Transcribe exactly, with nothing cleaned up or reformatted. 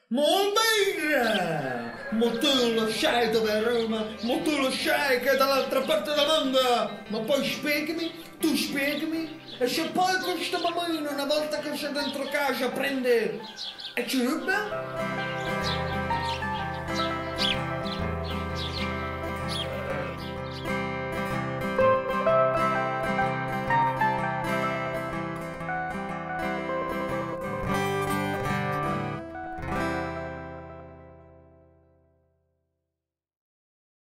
Molto bene! Ma tu lo sai dove è Roma? Ma tu lo sai che è dall'altra parte del mondo? Ma poi spiegami, tu spiegami. E se poi questo bambino una volta che sei dentro casa prende e ci ruba?